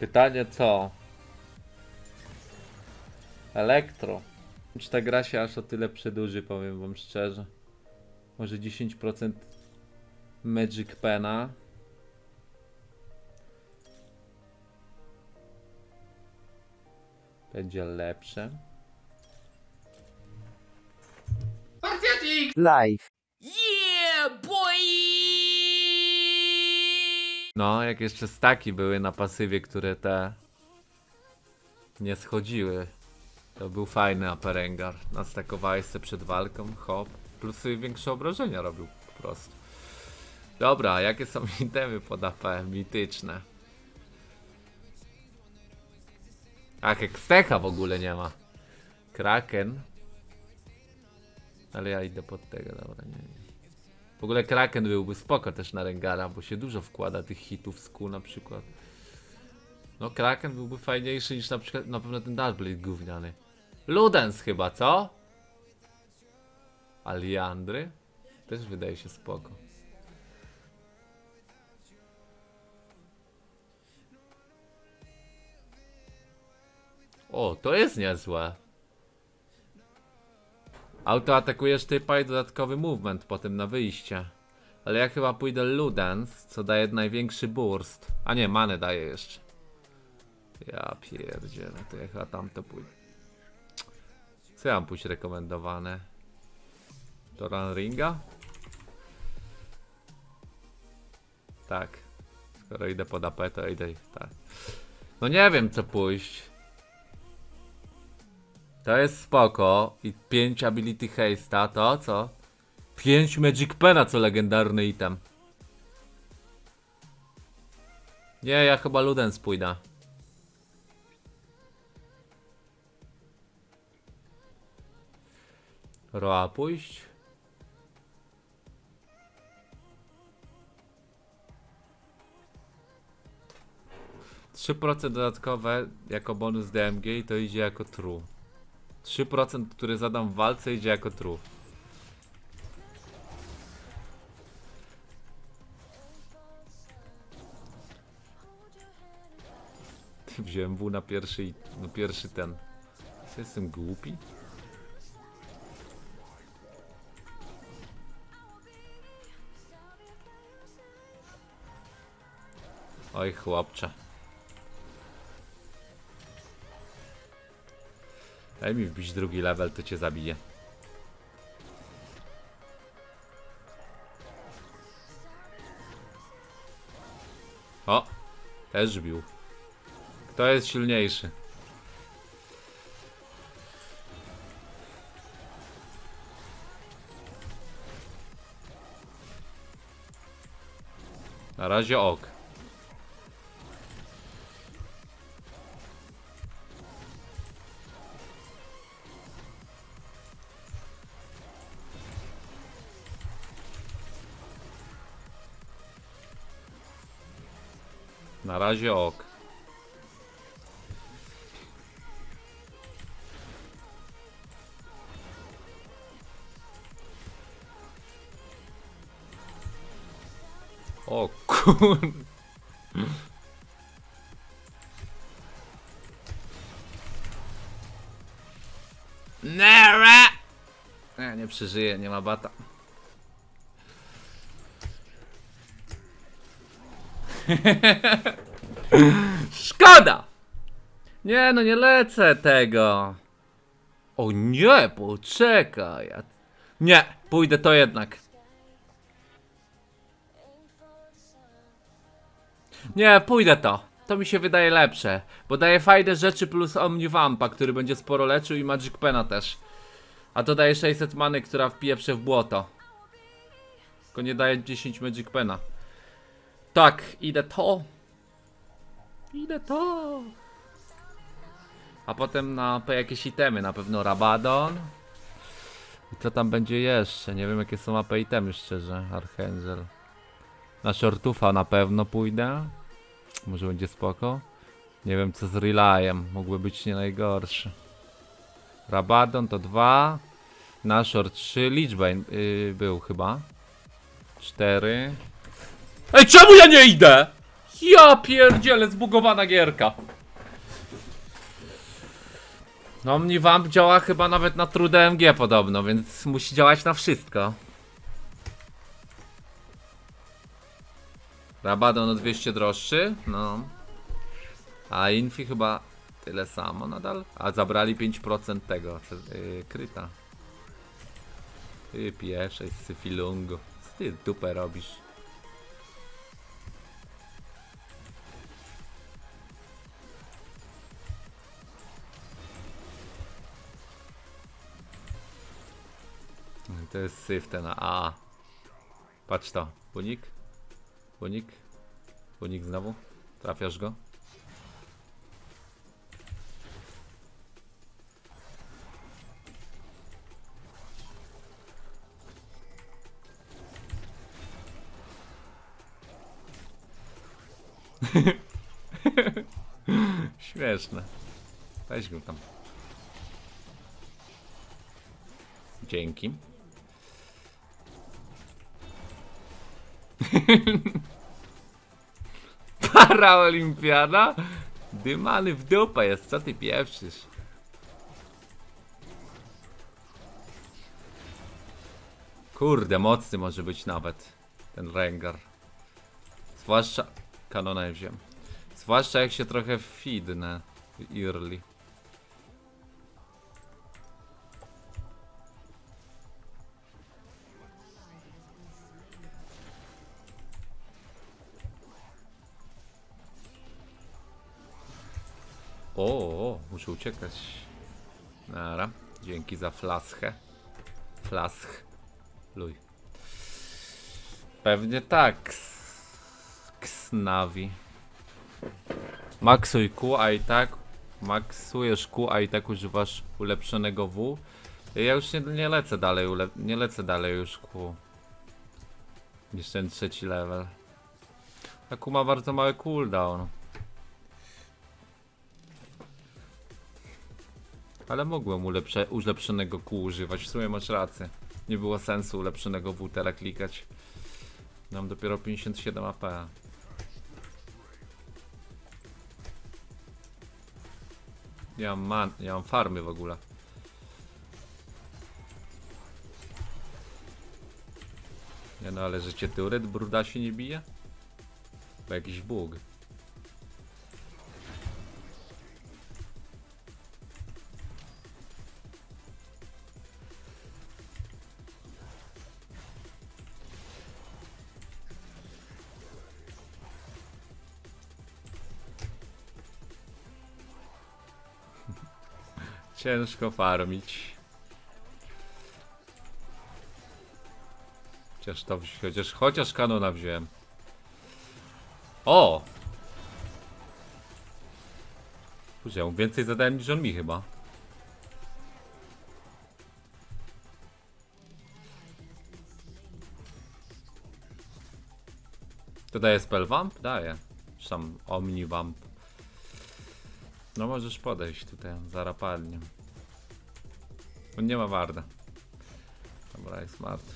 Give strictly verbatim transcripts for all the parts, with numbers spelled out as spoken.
Pytanie co? Elektro. Czy ta gra się aż o tyle przedłuży, powiem wam szczerze. Może dziesięć procent Magic Pena. Będzie lepsze. Live. Yeah, boy! No, jak jeszcze staki były na pasywie, które te nie schodziły. To był fajny Aperengar. Nastakowałeś se przed walką, hop. Plus większe obrażenia robił po prostu. Dobra, jakie są itemy pod A P? Mityczne. Ach, Hextecha w ogóle nie ma. Kraken. Ale ja idę pod tego, dobra, nie, nie. W ogóle Kraken byłby spoko też na Rengara, bo się dużo wkłada tych hitów z Q na przykład. No Kraken byłby fajniejszy niż na przykład na pewno ten Darkblade gówniany. Ludens chyba, co? Aliandry? Też wydaje się spoko. O, to jest niezłe. Auto atakujesz typa i dodatkowy movement potem na wyjście. Ale ja chyba pójdę Ludens, co daje największy burst. A nie, manę daje jeszcze. Ja pierdzielę, to ja chyba tamto pójdę. Co ja mam pójść rekomendowane? To Run Ringa? Tak. Skoro idę pod A P, to idę tak. No nie wiem co pójść. To jest spoko. I pięć ability haste'a, to co? pięć Magic Pena, co legendarny item. Nie, ja chyba Ludens pójdę. Roa pójść? trzy procent dodatkowe jako bonus D M G i to idzie jako true. trzy procent, które zadam w walce, idzie jako true. Wziąłem W na pierwszy, na pierwszy ten. Co, jestem głupi? Oj chłopcze. Daj mi wbić drugi level, to cię zabiję. O! Też bił. Kto jest silniejszy? Na razie ok. Na razie ok. O kur... Nara! Nie, nie przeżyję, nie ma bata. Szkoda! Nie, no nie lecę tego. O nie, poczekaj. Nie, pójdę to jednak. Nie, pójdę to. To mi się wydaje lepsze. Bo daje fajne rzeczy plus Omnivampa, który będzie sporo leczył i Magic Pena też. A to daje sześćset many, która wpieprze w błoto. Tylko nie daje dziesięć Magic Pena. Tak, idę to. Idę to. A potem na jakieś itemy, na pewno Rabadon. I co tam będzie jeszcze? Nie wiem jakie są A P itemy szczerze. Archangel. Na Shortufa na pewno pójdę. Może będzie spoko. Nie wiem co z Relayem. Mógłby być nie najgorszy. Rabadon to dwa. Nashor trzy. Lichbane yy, był chyba. cztery. Ej, czemu ja nie idę? Ja pierdzielę, zbugowana gierka. No Omnivamp działa chyba nawet na True D M G podobno, więc musi działać na wszystko. Rabadon o dwieście droższy, no. A Infi chyba tyle samo nadal. A zabrali pięć procent tego, yy, kryta. Ty pierwszej z syfilungu. Co ty dupę robisz? To jest syf ten A. Patrz to. Unik. Unik. Unik znowu. Trafiasz go. Śmieszne. Weź go tam. Dzięki. Paraolimpiada? Dymany w dupę jest, co ty pieprzysz? Kurde, mocny może być nawet ten Rengar. Zwłaszcza... Kanona nie wziąłem. Zwłaszcza jak się trochę feednę early. O, o, muszę uciekać. Nara, dzięki za flaschę. Flasch. Luj. Pewnie tak. Ksnawi. Maksuj Q, a i tak. Maksujesz Q, a i tak używasz ulepszonego W. Ja już nie, nie lecę dalej, ule nie lecę dalej już Q. Niż ten trzeci level. A Q ma bardzo mały cooldown. Ale mogłem ulepsze ulepszonego Q używać, w sumie masz rację. Nie było sensu ulepszonego W teraz klikać. Mam dopiero pięćdziesiąt siedem A P. Nie mam man, nie mam farmy w ogóle. Nie no, ale że cię turet bruda się nie bije? Bo jakiś bóg. Ciężko farmić. Chociaż to chociaż, chociaż kanona wziąłem. O! Wziąłem więcej zadałem niż on mi chyba. To daje spellvamp? Daje. Czy tam omnivamp. No możesz podejść tutaj, zaraz padnie. On nie ma warda. Dobra, jest martwy.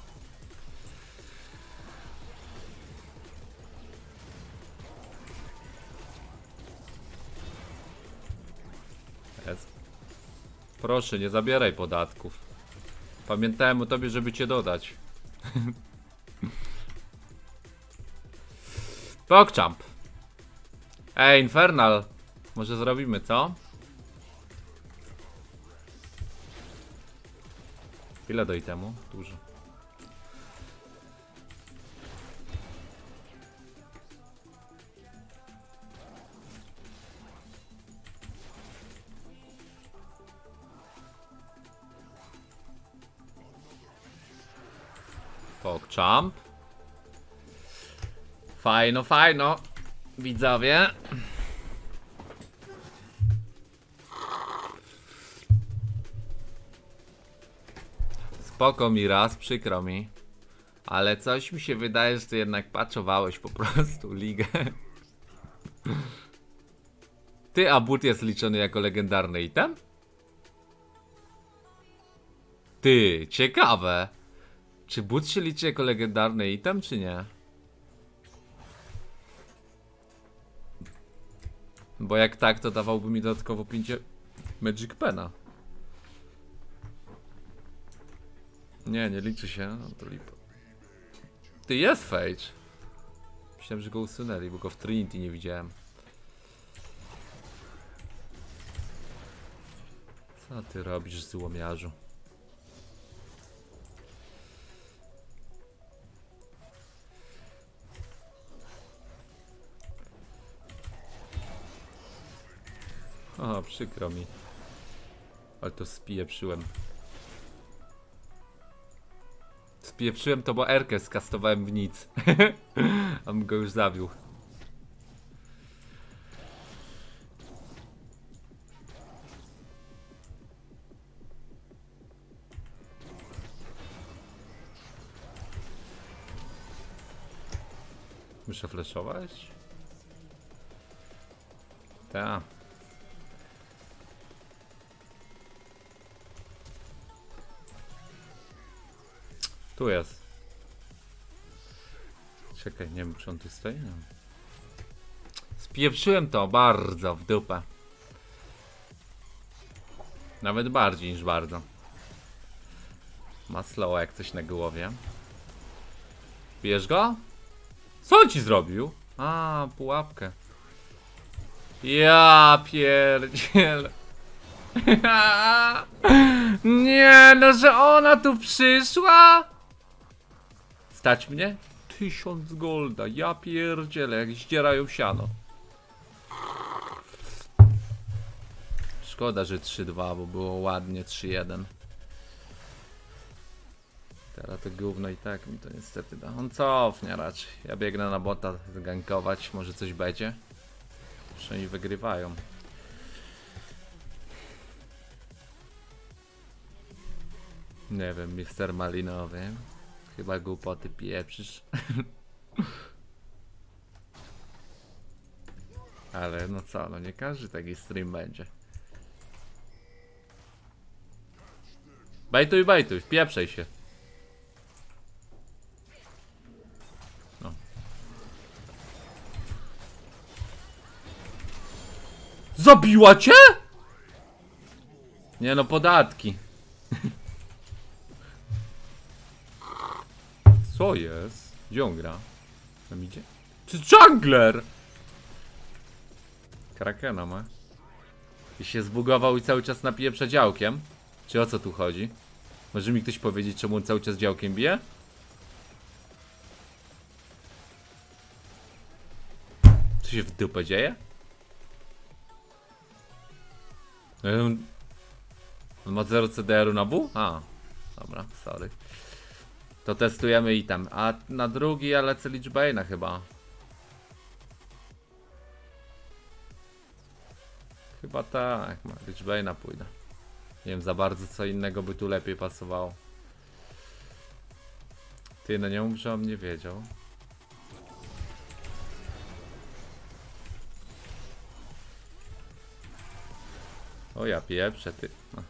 Jest. Proszę, nie zabieraj podatków. Pamiętałem o tobie, żeby cię dodać. PogChamp. Ej, Infernal. Może zrobimy, co? Ile do itemu? Dużo. PogChamp. Fajno, fajno. Widzowie. Spoko mi raz, przykro mi. Ale coś mi się wydaje, że ty jednak paczowałeś po prostu ligę. Ty, a but jest liczony jako legendarny item? Ty, ciekawe. Czy but się liczy jako legendarny item, czy nie? Bo jak tak, to dawałby mi dodatkowo pięć Magic Pena. Nie, nie liczy się, no to lipa. Ty, jest Phage. Myślałem, że go usunęli, bo go w Trinity nie widziałem. Co ty robisz, złomiarzu? O, przykro mi. Ale to spieprzyłem. Spieprzyłem to, bo Erkę skastowałem w nic. A bym go już zabił. Muszę flashować? Tak. Tu jest. Czekaj, nie wiem, czy on tu stoi? No. Spieprzyłem to bardzo w dupę. Nawet bardziej niż bardzo. Ma slow jak coś na głowie. Bierz go? Co on ci zrobił? A, pułapkę. Ja pierdzielę. Nie, no, że ona tu przyszła? Stać mnie? Tysiąc golda, ja pierdzielę, jak zdzierają siano. Szkoda, że trzy dwa, bo było ładnie trzy jeden. Teraz to gówno i tak mi to niestety da. On cofnie raczej. Ja biegnę na bota zgankować, może coś będzie. Przynajmniej wygrywają. Nie wiem, mister Malinowy. Chyba głupoty pieprzysz. Ale no co, no nie każdy taki stream będzie. Bajtuj, bajtuj, wpieprzej się. No. Zabiła cię? Nie no, podatki. Co jest? Gdzie on gra? Tam idzie? To jest jungler! Krakena ma. I się zbugował i cały czas napije przed działkiem. Czy o co tu chodzi? Może mi ktoś powiedzieć, czemu on cały czas działkiem bije? Co się w dupę dzieje? On ma zero C D R-u na W? A, dobra, sorry. To testujemy item. A na drugi ja lecę Lichbane'a chyba. Chyba tak, na Lichbane'a pójdę. Nie wiem za bardzo co innego by tu lepiej pasowało. Ty, no nie mów, że on nie wiedział. O ja pieprzę, ty. No.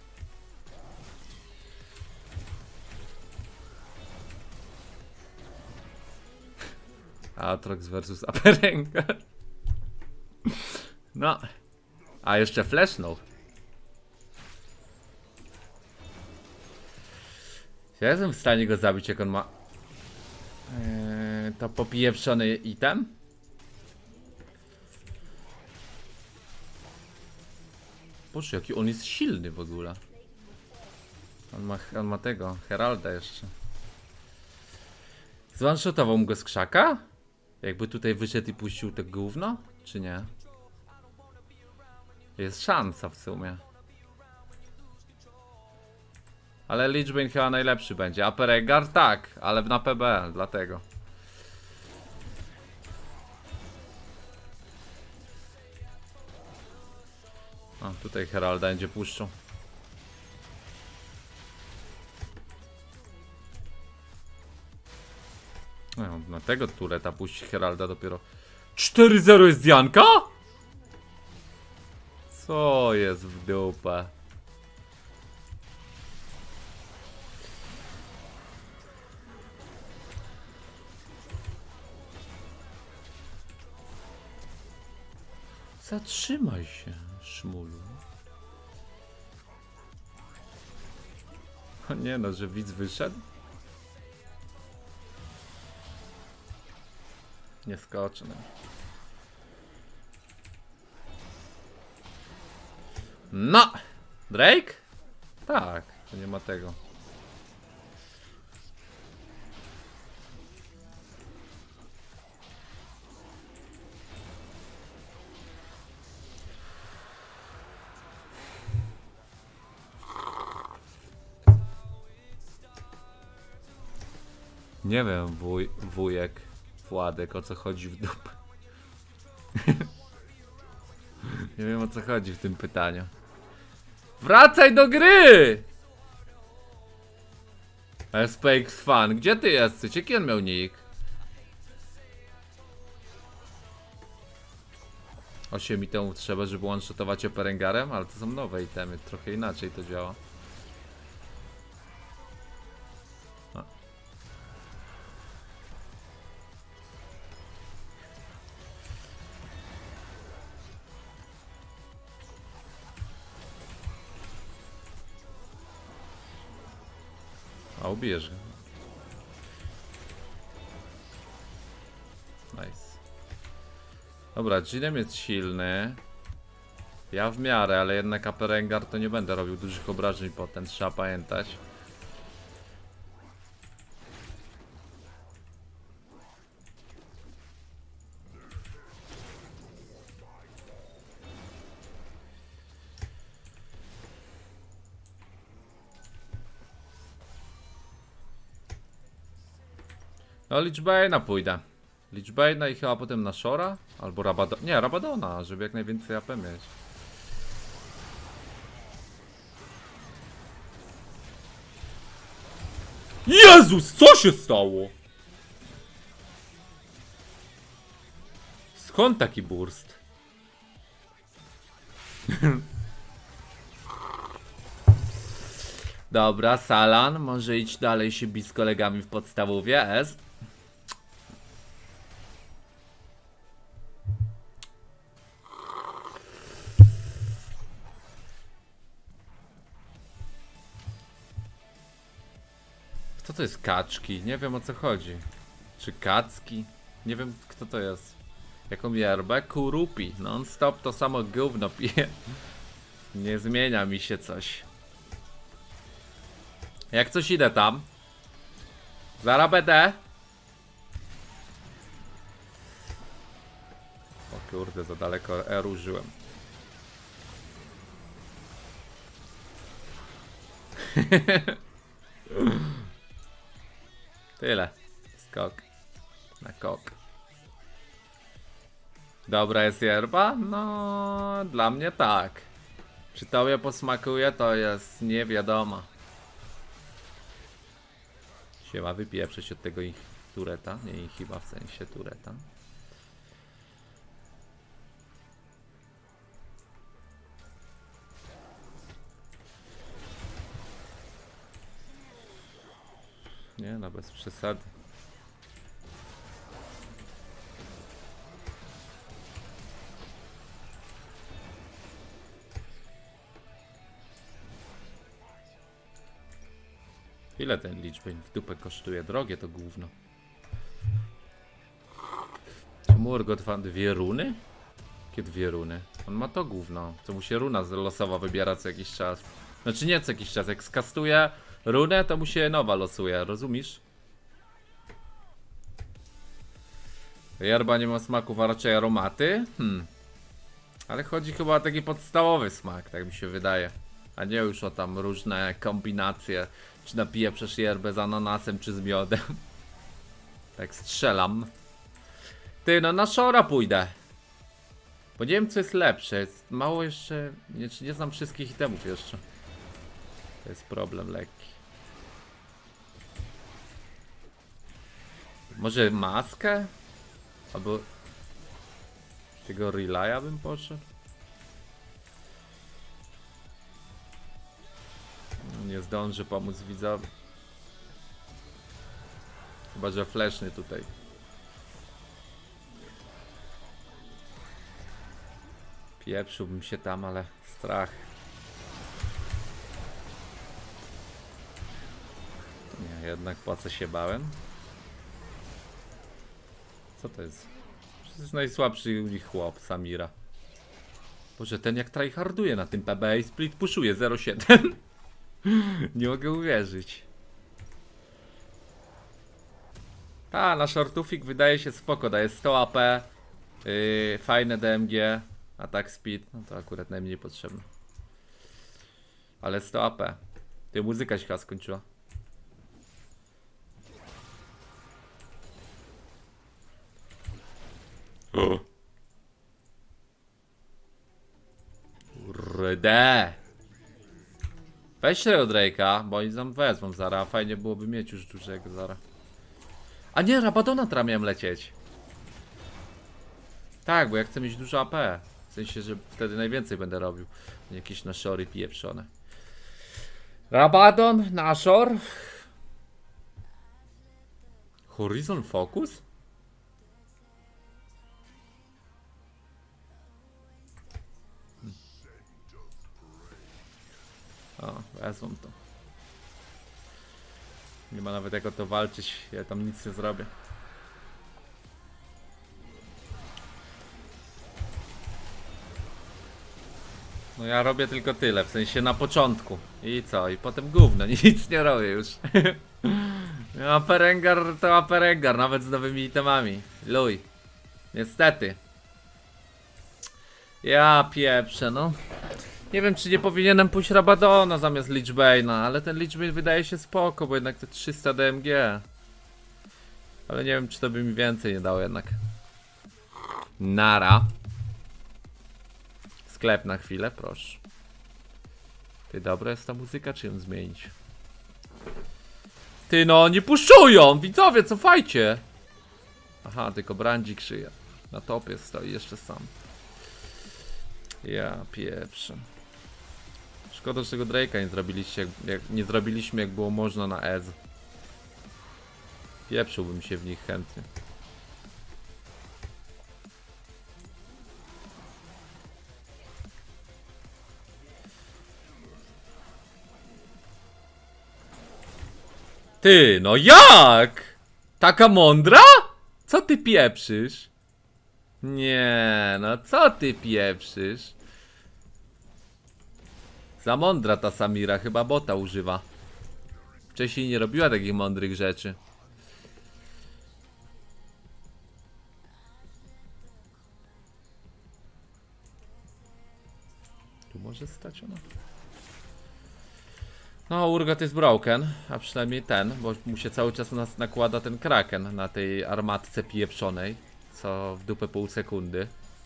Aatrox versus Aperengar. No. A jeszcze flashnął. Ja jestem w stanie go zabić, jak on ma eee, to popieprzony item. Boże, jaki on jest silny w ogóle. On ma, on ma tego, Heralda jeszcze. Zwanshotował mu go z krzaka? Jakby tutaj wyszedł i puścił to gówno? Czy nie? Jest szansa w sumie. Ale Lichbane chyba najlepszy będzie. Aperengar tak, ale na P B, dlatego. A, tutaj Heralda będzie puszczą. No, na tego tureta puści Heralda dopiero. cztery zero jest Dianka? Co jest w dupę? Zatrzymaj się, szmulu. O nie no, że widz wyszedł? Nie skoczy. No. No! Drake? Tak, to nie ma tego. Nie wiem, wuj, wujek, Władek, o co chodzi w dupę. Nie wiem, o co chodzi w tym pytaniu. Wracaj do gry! S P X Fan, gdzie ty jesteś? Jaki on miał nick? osiem itemów trzeba, żeby one-shotować Operengarem, ale to są nowe itemy, trochę inaczej to działa. A. A ubierz go. Nice. Dobra, Jinem jest silny. Ja w miarę, ale jednak Aperengar to nie będę robił dużych obrażeń potem, trzeba pamiętać. No Lichbane'a pójdę. Lichbane'a i chyba potem na Shora? Albo Rabadona. Nie, Rabadona, żeby jak najwięcej A P mieć. Jezus, co się stało? Skąd taki burst? Dobra, Salan, może iść dalej się bić z kolegami w podstawowie, S. Co to jest kaczki? Nie wiem, o co chodzi. Czy kacki? Nie wiem, kto to jest. Jaką yerbę? Kurupi. Non stop to samo gówno pije. Nie zmienia mi się coś. Jak coś idę tam. Zara będę. O kurde, za daleko R użyłem. Tyle. Skok. Na kok. Dobra jest yerba? No, dla mnie tak. Czy tobie posmakuje, to jest nie wiadomo. Siema, wypieprze się od tego ich tureta. Nie ich chyba w sensie tureta. Nie no, bez przesady. Ile ten Lichbane w dupę kosztuje? Drogie to gówno. Czy Murgot ma dwie runy? Jakie dwie runy? On ma to gówno. Co mu się runa losowa wybiera co jakiś czas. Znaczy nie co jakiś czas. Jak skastuje runę, to mu się nowa losuje. Rozumiesz? Yerba nie ma smaków, a raczej aromaty. Hmm. Ale chodzi chyba o taki podstawowy smak, tak mi się wydaje. A nie już o tam różne kombinacje. Czy napiję przez yerbę z ananasem, czy z miodem. Tak strzelam. Ty, no na Shora pójdę. Bo nie wiem, co jest lepsze. Jest mało jeszcze... Nie, nie znam wszystkich itemów jeszcze. To jest problem lekki. Może maskę? Albo... Tego relaya bym poszedł? Nie zdąży pomóc widzowi. Chyba, że fleszny tutaj. Pieprzyłbym się tam, ale strach. Nie, jednak po co się bałem? Co to jest? To jest najsłabszy u nich chłop, Samira. Boże, ten jak tryharduje na tym P B i split pushuje zero siedem. Nie mogę uwierzyć. Ta, na shortufik wydaje się spoko, daje sto A P, yy, fajne D M G, atak speed, no to akurat najmniej potrzebne. Ale sto A P. Ty, muzyka się chyba skończyła. Kurde. Weź tego Drake'a, bo oni tam wezmą zara, fajnie byłoby mieć już dużego zara. A nie, Rabadona teraz miałem lecieć. Tak, bo ja chcę mieć dużo A P. W sensie, że wtedy najwięcej będę robił. Jakieś naszory pieprzone. Rabadon, naszor. Horizon Focus? O, wezmą to. Nie ma nawet jak o to walczyć, ja tam nic nie zrobię. No ja robię tylko tyle, w sensie na początku. I co? I potem gówno, nic nie robię już. Aperengar to Aperengar, nawet z nowymi itemami. Luj. Niestety. Ja pieprzę, no. Nie wiem, czy nie powinienem pójść Rabadona zamiast Lichbane'a, ale ten Lichbane wydaje się spoko, bo jednak te trzysta D M G. Ale nie wiem, czy to by mi więcej nie dało jednak. Nara. Sklep na chwilę, proszę. Ty, dobra jest ta muzyka, czy ją zmienić? Ty, no, nie puszują! Widzowie, cofajcie! Aha, tylko Brandzik szyja. Na topie stoi jeszcze sam. Ja pieprzę. Szkoda, że tego Drake'a nie zrobiliście, jak, jak, nie zrobiliśmy jak było można na Ez. Pieprzyłbym się w nich chętnie. Ty, no jak? Taka mądra? Co ty pieprzysz? Nie, no co ty pieprzysz? Za mądra ta Samira, chyba bota używa. Wcześniej nie robiła takich mądrych rzeczy. Tu może stać ona. No, Urgot jest broken, a przynajmniej ten, bo mu się cały czas nas nakłada ten kraken na tej armatce pieprzonej, co w dupę pół sekundy.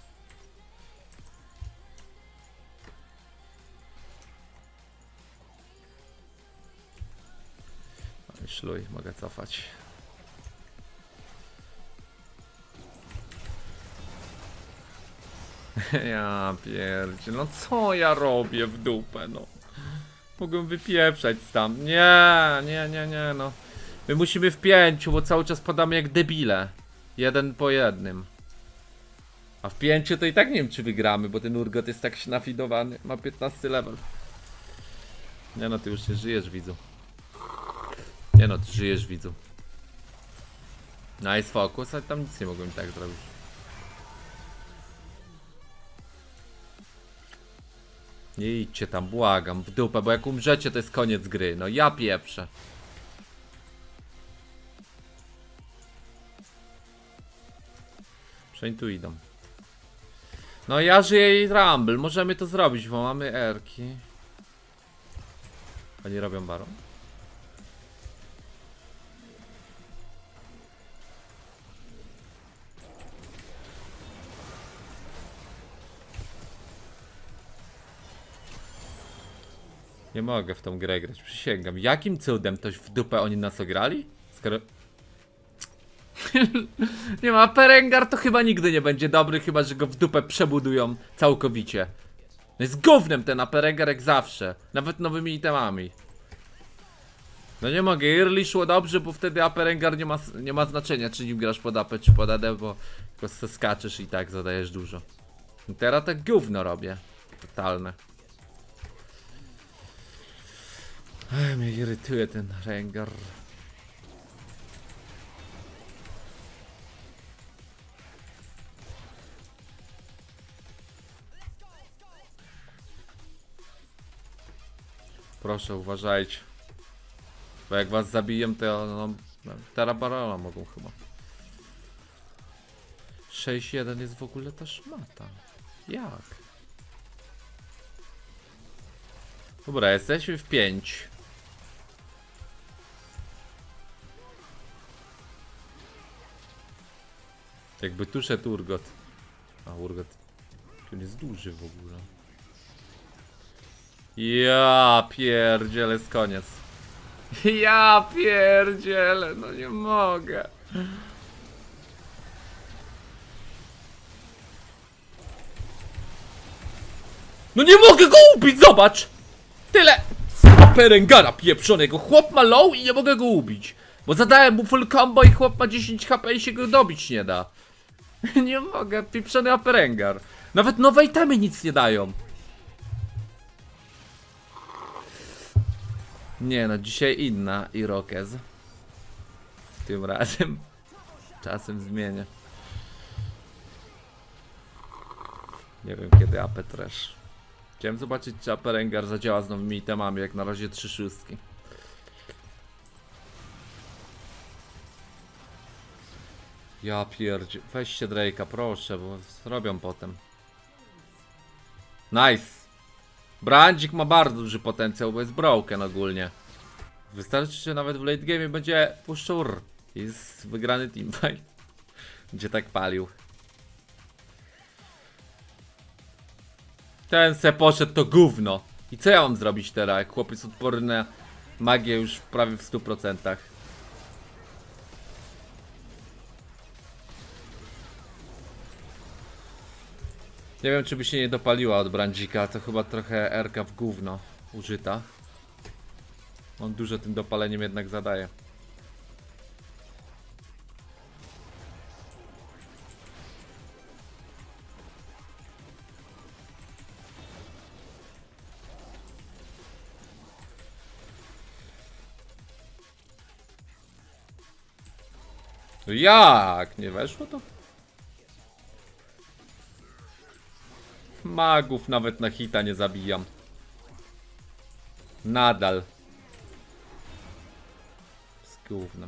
No, szluj, mogę cofać. Ja pierdzie, no co ja robię w dupę, no. Mogłem wypieprzać tam. Nie, nie, nie, nie, no. My musimy w pięciu, bo cały czas podamy jak debile. Jeden po jednym. A w pięciu to i tak nie wiem, czy wygramy, bo ten Urgot jest tak nafidowany. Ma piętnasty level. Nie no, ty już nie żyjesz, widzu. Nie no, ty żyjesz, widzu. Nice focus, ale tam nic nie mogłem tak zrobić. Nie idźcie tam, błagam, w dupę, bo jak umrzecie, to jest koniec gry. No ja pieprzę. Przeń tu idą. No ja żyję i Rumble, możemy to zrobić, bo mamy erki. Oni robią baron. Nie mogę w tą grę grać, przysięgam. Jakim cudem toś w dupę oni nas ograli? Skoro... Nie ma, Perengar to chyba nigdy nie będzie dobry, chyba że go w dupę przebudują całkowicie. No jest gównem ten Aperengar jak zawsze, nawet nowymi itemami. No nie mogę, early szło dobrze, bo wtedy Aperengar nie ma, nie ma znaczenia, czy nim grasz pod A P czy pod A D, bo tylko se skaczesz i tak zadajesz dużo. Teraz tak gówno robię. Totalne. Ech, mnie irytuje ten Rengar. Proszę, uważajcie. Bo jak was zabiję, to no, Terabarola mogą chyba. sześć jeden jest w ogóle ta szmata. Jak? Dobra, jesteśmy w pięć. Jakby tu szedł Urgot. A Urgot. Tu jest duży w ogóle. Ja pierdzielę, jest koniec. Ja pierdzielę, no nie mogę. No nie mogę go ubić, zobacz! Tyle! Perengara pieprzonego, chłop ma low i nie mogę go ubić. Bo zadałem mu full combo i chłop ma dziesięć H P i się go dobić nie da. Nie mogę, pieprzony Aperengar. Nawet nowe itemy nic nie dają. Nie no, dzisiaj inna Irokez. Tym razem czasem zmienię. Nie wiem kiedy A P Trash. Chciałem zobaczyć, czy Aperengar zadziała z nowymi itemami, jak na razie trzy szóstki. Ja pierdzie... Weźcie Drake'a, proszę, bo zrobią potem. Nice! Brandzik ma bardzo duży potencjał, bo jest broken ogólnie. Wystarczy, że nawet w late game będzie puszczur. Jest wygrany teamfight. Gdzie tak palił. Ten se poszedł to gówno. I co ja mam zrobić teraz, jak chłopiec odporny na magię już prawie w stu procentach. Nie wiem, czy by się nie dopaliła od Brandzika, to chyba trochę erka w gówno użyta. On dużo tym dopaleniem jednak zadaje. No jak? Nie weszło to? Magów nawet na hita nie zabijam. Nadal. Z gównem.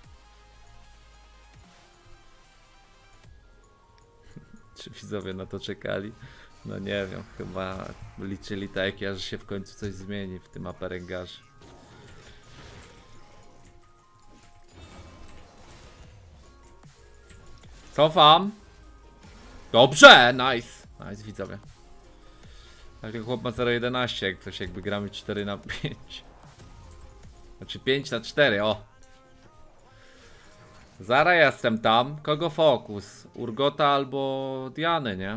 Czy widzowie na to czekali? No nie wiem, chyba liczyli tak jak ja, że się w końcu coś zmieni w tym Aperengarze. Cofam. Dobrze, nice. Nice, widzowie. Tak, chłop ma zero jedenaście, jak ktoś jakby gramy cztery na pięć. Znaczy pięć na cztery, o. Zara jestem tam. Kogo fokus? Urgota albo Diany, nie?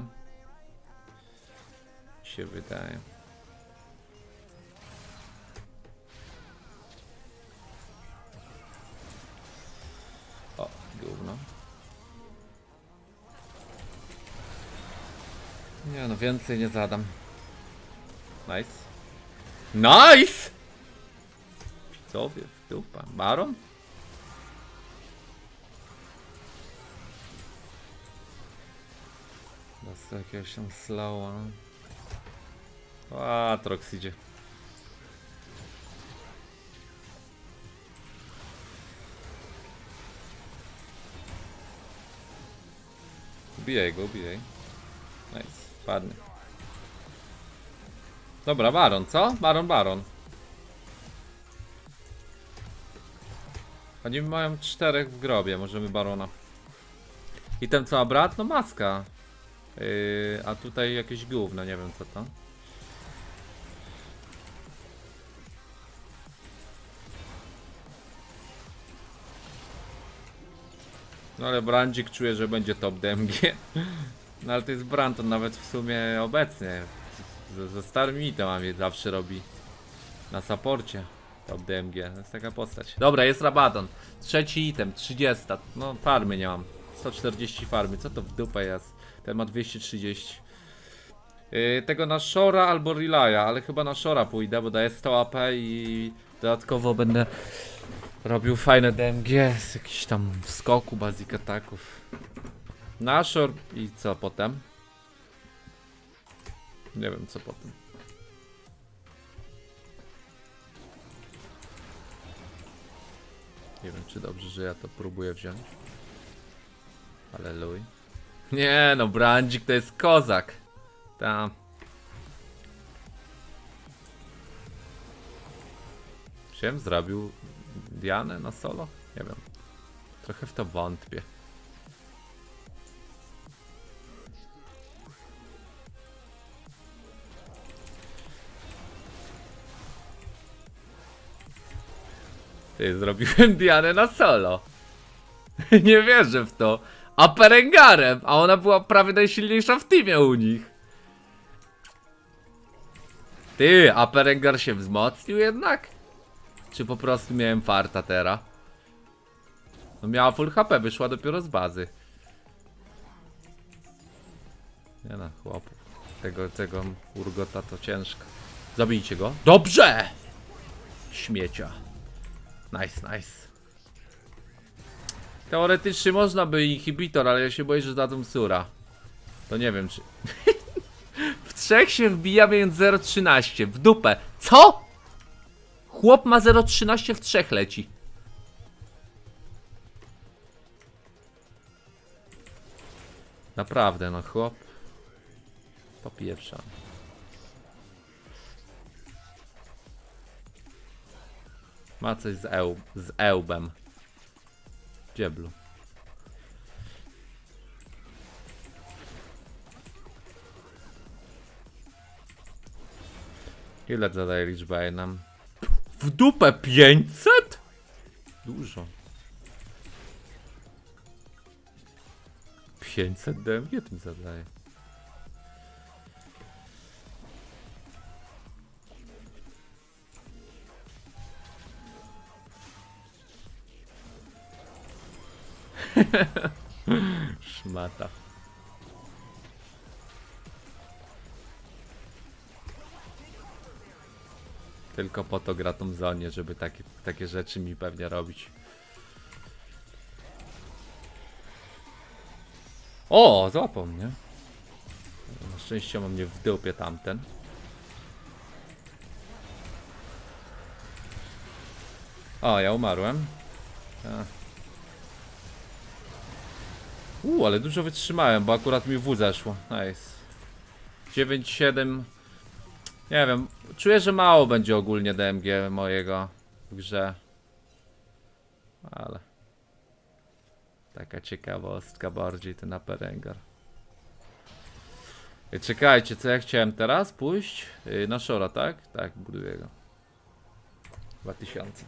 Mi się wydaje. O, gówno. Nie no, więcej nie zadam. Nice. Nice! Widzowie, w dupa. Baron? Dostał jakiegoś tam slowa. A, Trox idzie. Ubijaj go, ubijaj. Nice, padnie. Dobra, Baron, co? Baron, Baron. Oni mają czterech w grobie, możemy Barona. I ten co ma brat? No maska. Yy, a tutaj jakieś gówno, nie wiem co to. No ale Brandzik czuje, że będzie top D M G. No ale to jest Brand, on nawet w sumie obecnie ze, ze starymi itemami zawsze robi na saporcie top D M G, to jest taka postać. Dobra, jest Rabadon, trzeci item, trzydzieści. No farmy nie mam, sto czterdzieści farmy, co to w dupę jest? Ten ma dwieście trzydzieści. Yy, tego na Shora albo Relaya, ale chyba na Shora pójdę, bo daje sto A P i dodatkowo będę robił fajne D M G z jakichś tam skoku, basic ataków. Na Shore i co potem? Nie wiem co potem. Nie wiem czy dobrze, że ja to próbuję wziąć. Aleluj. Nie no, Brandzik to jest kozak. Tam. Czym zrobił Dianę na solo? Nie wiem. Trochę w to wątpię. Ty, zrobiłem Dianę na solo. Nie wierzę w to. A Perengarem, a ona była prawie najsilniejsza w teamie u nich. Ty, a Perengar się wzmocnił jednak? Czy po prostu miałem farta teraz? No miała full H P, wyszła dopiero z bazy. Nie no, chłop. Tego, tego Urgota to ciężko. Zabijcie go. Dobrze! Śmiecia. Nice, nice. Teoretycznie można by inhibitor, ale ja się boję, że dadzą sura. To nie wiem czy... W trzech się wbija, więc zero trzynaście. W dupę. Co? Chłop ma zero trzynaście, w trzech leci. Naprawdę, no chłop. Popieprza. Ma coś z, eł z ełbem. Dzieblu. Ile zadaje liczba nam? W dupę pięćset? Dużo. pięćset D M G tym zadaje. Szmata. Tylko po to gra tą zonie, żeby takie, takie rzeczy mi pewnie robić. O, złapał mnie. Na szczęście mam mnie w dupie tamten. O, ja umarłem. A. Uuu, ale dużo wytrzymałem, bo akurat mi W zeszło. Nice. dziewięć siedem. Nie wiem, czuję, że mało będzie ogólnie D M G mojego w grze. Ale... Taka ciekawostka bardziej ten Perengar. I czekajcie, co ja chciałem teraz pójść? Yy, na Shora, tak? Tak, buduję go. dwa tysiące.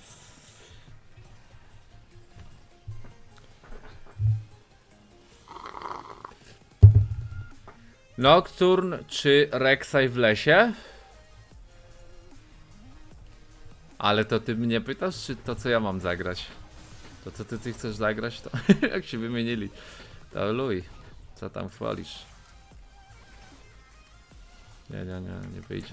Nocturne czy Rek'Sai w lesie? Ale to ty mnie pytasz, czy to co ja mam zagrać? To co ty, ty chcesz zagrać, to jak się wymienili. To luj, co tam chwalisz? Nie, nie, nie, nie wyjdzie.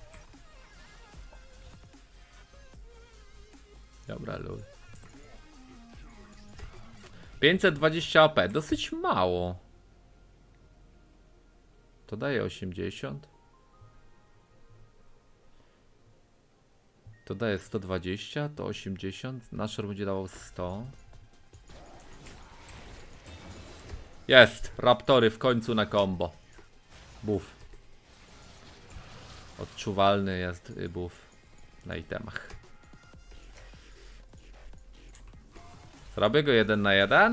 Dobra, luj. pięćset dwadzieścia A P, dosyć mało. To daje osiemdziesiąt. To daje sto dwadzieścia, to osiemdziesiąt. Nasz będzie dawał sto. Jest! Raptory w końcu na combo. Buff. Odczuwalny jest buff na itemach. Zrobię go jeden na jeden.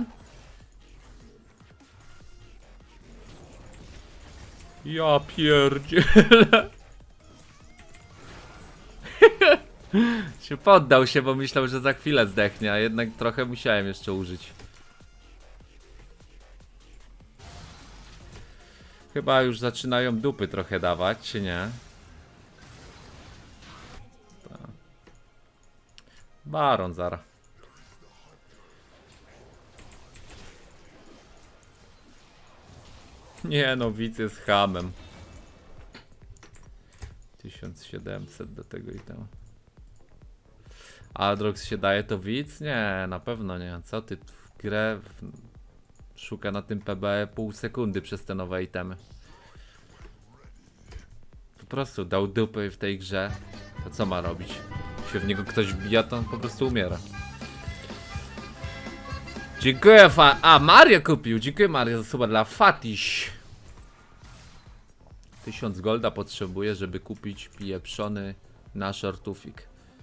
Ja pierdzielę. się poddał się, bo myślał, że za chwilę zdechnie, a jednak trochę musiałem jeszcze użyć. Chyba już zaczynają dupy trochę dawać, czy nie? Ta. Baron zara. Nie no, widz jest hamem. tysiąc siedemset do tego i tam. Adrox się daje to widz? Nie, na pewno nie. Co ty w grę w... szuka na tym P B pół sekundy przez te nowe itemy. Po prostu dał dupy w tej grze. To co ma robić? Jeśli w niego ktoś wbija, to on po prostu umiera. Dziękuję fa... A, Mario kupił! Dziękuję Mario za suba dla Fatiś. Tysiąc golda potrzebuję, żeby kupić pieprzony na shortufik.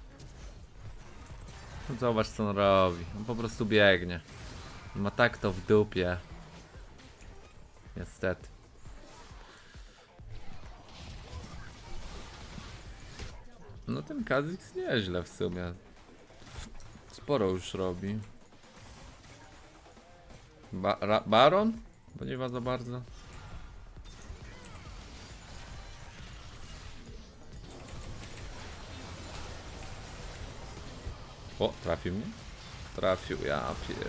No zobacz co on robi. On po prostu biegnie. Ma tak to w dupie. Niestety. No ten Kha'Zix nieźle w sumie. Sporo już robi. Ba ra Baron? Bo nie ma za bardzo. O, trafił mnie? Trafił, ja pier...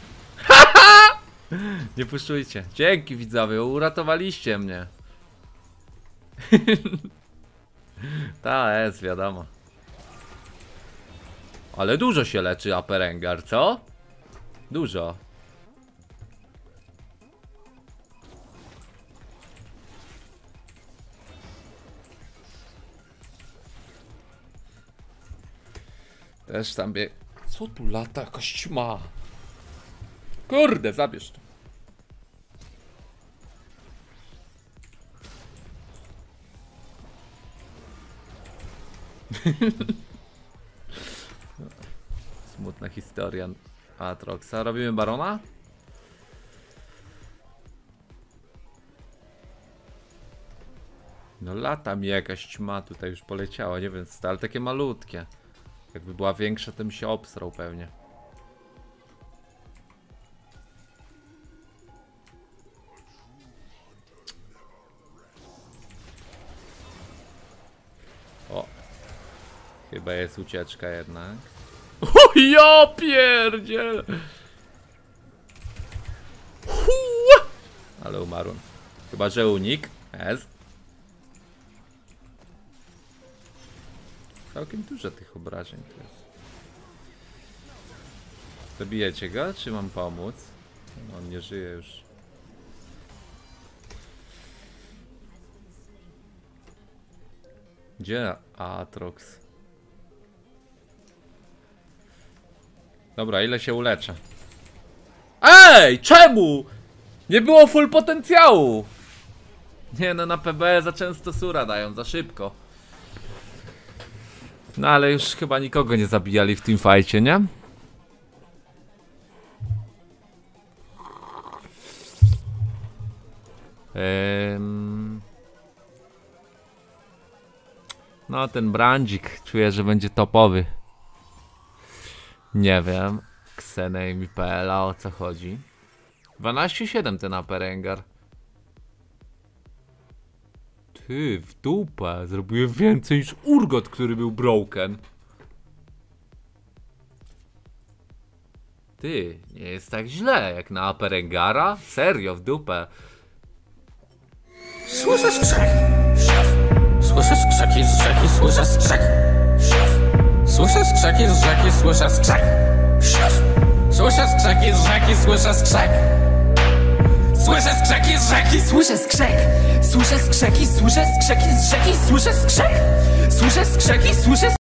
Nie puszczujcie. Dzięki widzowie, uratowaliście mnie. Ta jest, wiadomo. Ale dużo się leczy Aperengar, co? Dużo. Też tam bieg... Co tu lata? Jakaś ćma. Kurde, zabierz to. Smutna historia Atroxa. Robimy Barona? No lata mi jakaś ćma tutaj już poleciała, nie wiem, ale takie malutkie. Jakby była większa, to bym się obsrał pewnie. O, chyba jest ucieczka jednak. O, ja pierdziel! Ale umarłem. Chyba że unik. Ez. Całkiem dużo tych obrażeń tu jest. Zabijecie go, czy mam pomóc? On nie żyje już. Gdzie Atrox? Dobra, ile się uleczę? Ej, czemu? Nie było full potencjału! Nie no, na P B za często sura dają, za szybko. No ale już chyba nikogo nie zabijali w tym fajcie, nie? Ehm... No ten brandzik czuję, że będzie topowy. Nie wiem. Xename P L A, o co chodzi? dwanaście siedem ten Aperengar. Ty, w dupę. Zrobiłem więcej niż Urgot, który był broken. Ty, nie jest tak źle jak na Aperengara? Serio, w dupę. Słyszę skrzek. Słyszę skrzeki z rzeki, słyszę skrzek. Słyszę skrzeki z rzeki, słyszę skrzek. Słyszę skrzeki z rzeki, słyszę skrzek. Słyszę skrzeki z rzeki, słyszę skrzek. Słyszę skrzeki, słyszę skrzeki z rzeki, słyszę skrzek. Słyszę skrzeki, słyszę